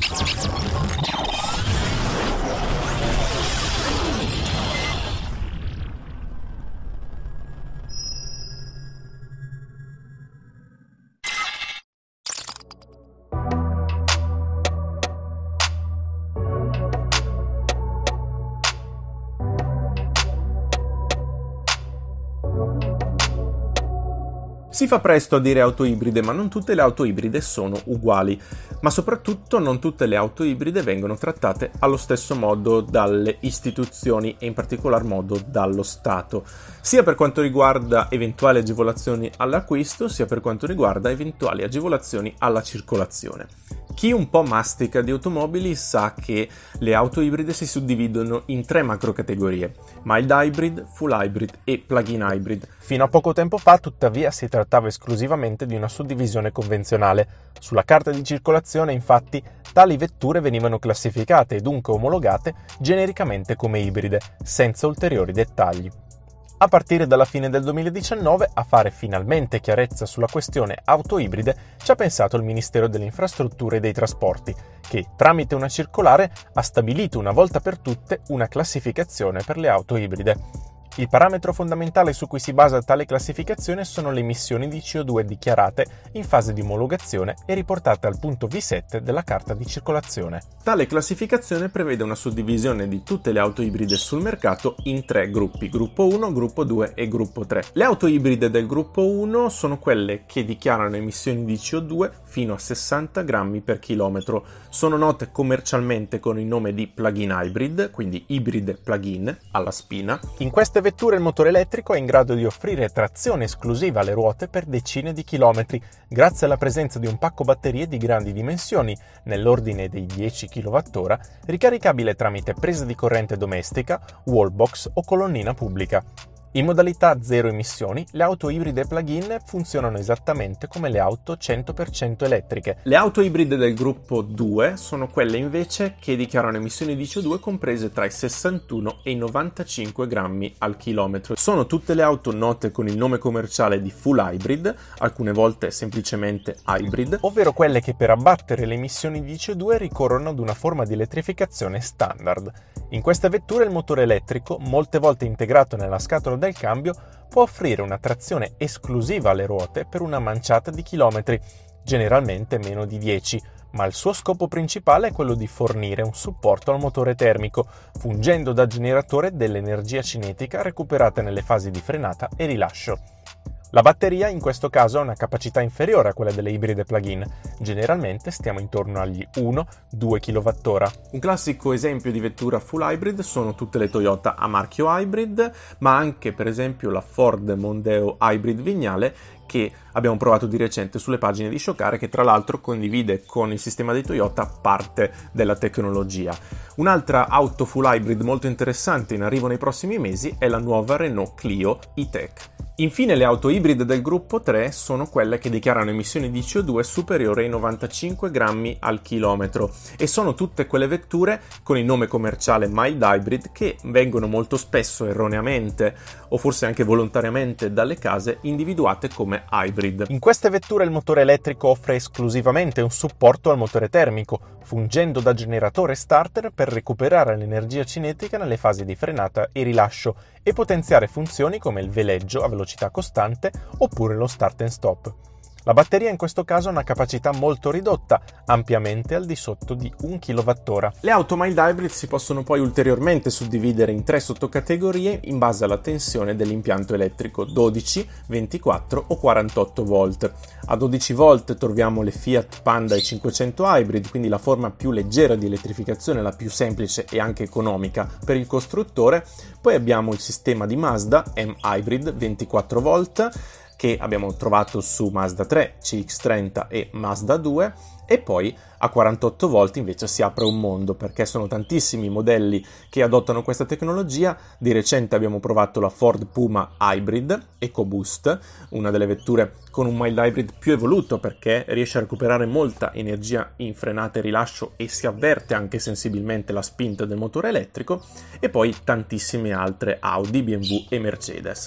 Si fa presto a dire auto ibride, ma non tutte le auto ibride sono uguali, ma soprattutto non tutte le auto ibride vengono trattate allo stesso modo dalle istituzioni e in particolar modo dallo Stato, sia per quanto riguarda eventuali agevolazioni all'acquisto, sia per quanto riguarda eventuali agevolazioni alla circolazione. Chi un po' mastica di automobili sa che le auto ibride si suddividono in 3 macrocategorie: mild hybrid, full hybrid e plug-in hybrid. Fino a poco tempo fa, tuttavia, si trattava esclusivamente di una suddivisione convenzionale. Sulla carta di circolazione, infatti, tali vetture venivano classificate e dunque omologate genericamente come ibride, senza ulteriori dettagli. A partire dalla fine del 2019, a fare finalmente chiarezza sulla questione auto ibride, ci ha pensato il Ministero delle Infrastrutture e dei Trasporti, che, tramite una circolare, ha stabilito una volta per tutte una classificazione per le auto ibride. Il parametro fondamentale su cui si basa tale classificazione sono le emissioni di CO2 dichiarate in fase di omologazione e riportate al punto V7 della carta di circolazione. Tale classificazione prevede una suddivisione di tutte le auto ibride sul mercato in 3 gruppi: gruppo 1, gruppo 2 e gruppo 3. Le auto ibride del gruppo 1 sono quelle che dichiarano emissioni di CO2 fino a 60 grammi per chilometro. Sono note commercialmente con il nome di plug-in hybrid, quindi ibride plug-in alla spina. In queste vetture il motore elettrico è in grado di offrire trazione esclusiva alle ruote per decine di chilometri, grazie alla presenza di un pacco batterie di grandi dimensioni, nell'ordine dei 10 kWh, ricaricabile tramite presa di corrente domestica, wallbox o colonnina pubblica. In modalità zero emissioni, le auto ibride plug-in funzionano esattamente come le auto 100% elettriche. Le auto ibride del gruppo 2 sono quelle invece che dichiarano emissioni di CO2 comprese tra i 61 e i 95 grammi al chilometro. Sono tutte le auto note con il nome commerciale di full hybrid, alcune volte semplicemente hybrid, ovvero quelle che per abbattere le emissioni di CO2 ricorrono ad una forma di elettrificazione standard. In queste vetture il motore elettrico, molte volte integrato nella scatola del cambio, può offrire una trazione esclusiva alle ruote per una manciata di chilometri, generalmente meno di 10, ma il suo scopo principale è quello di fornire un supporto al motore termico, fungendo da generatore dell'energia cinetica recuperata nelle fasi di frenata e rilascio. La batteria in questo caso ha una capacità inferiore a quella delle ibride plug-in, generalmente stiamo intorno agli 1-2 kWh. Un classico esempio di vettura full hybrid sono tutte le Toyota a marchio hybrid, ma anche per esempio la Ford Mondeo Hybrid Vignale, che abbiamo provato di recente sulle pagine di Showcar, che tra l'altro condivide con il sistema di Toyota parte della tecnologia. Un'altra auto full hybrid molto interessante in arrivo nei prossimi mesi è la nuova Renault Clio E-Tech. Infine le auto ibride del gruppo 3 sono quelle che dichiarano emissioni di CO2 superiori ai 95 grammi al chilometro e sono tutte quelle vetture con il nome commerciale mild hybrid che vengono molto spesso erroneamente o forse anche volontariamente dalle case individuate come hybrid. In queste vetture il motore elettrico offre esclusivamente un supporto al motore termico, fungendo da generatore starter per recuperare l'energia cinetica nelle fasi di frenata e rilascio e potenziare funzioni come il veleggio a velocità costante oppure lo start and stop. La batteria in questo caso ha una capacità molto ridotta, ampiamente al di sotto di 1 kWh. Le auto mild hybrid si possono poi ulteriormente suddividere in 3 sottocategorie in base alla tensione dell'impianto elettrico: 12, 24 o 48 volt. A 12 volt troviamo le Fiat Panda e 500 hybrid, quindi la forma più leggera di elettrificazione, la più semplice e anche economica per il costruttore. Poi abbiamo il sistema di Mazda M-Hybrid 24 volt, che abbiamo trovato su Mazda 3, CX-30 e Mazda 2, e poi a 48 volt invece si apre un mondo, perché sono tantissimi i modelli che adottano questa tecnologia. Di recente abbiamo provato la Ford Puma Hybrid EcoBoost, una delle vetture con un mild hybrid più evoluto perché riesce a recuperare molta energia in frenata e rilascio e si avverte anche sensibilmente la spinta del motore elettrico, e poi tantissime altre Audi, BMW e Mercedes.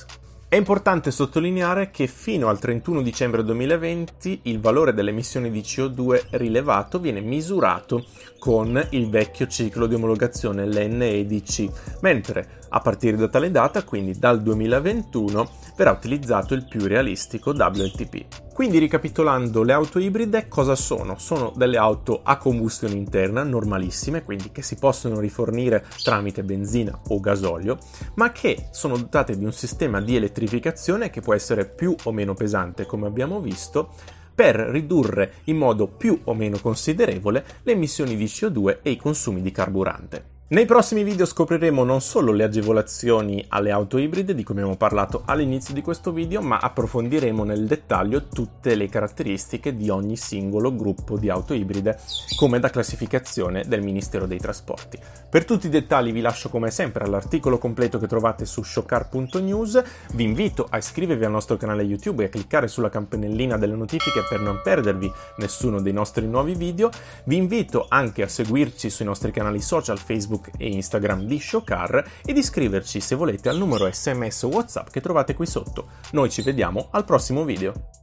È importante sottolineare che fino al 31 dicembre 2020 il valore delle emissioni di CO2 rilevato viene misurato con il vecchio ciclo di omologazione, l'NEDC, mentre a partire da tale data, quindi dal 2021, verrà utilizzato il più realistico WLTP. Quindi, ricapitolando, le auto ibride cosa sono? Sono delle auto a combustione interna normalissime, quindi che si possono rifornire tramite benzina o gasolio, ma che sono dotate di un sistema di elettrificazione che può essere più o meno pesante, come abbiamo visto, per ridurre in modo più o meno considerevole le emissioni di CO2 e i consumi di carburante. Nei prossimi video scopriremo non solo le agevolazioni alle auto ibride di cui abbiamo parlato all'inizio di questo video, ma approfondiremo nel dettaglio tutte le caratteristiche di ogni singolo gruppo di auto ibride, come da classificazione del Ministero dei Trasporti. Per tutti i dettagli vi lascio come sempre all'articolo completo che trovate su showcar.news. Vi invito a iscrivervi al nostro canale YouTube e a cliccare sulla campanellina delle notifiche per non perdervi nessuno dei nostri nuovi video. Vi invito anche a seguirci sui nostri canali social Facebook e Instagram di Showcar ed iscriverci se volete al numero SMS o WhatsApp che trovate qui sotto. Noi ci vediamo al prossimo video.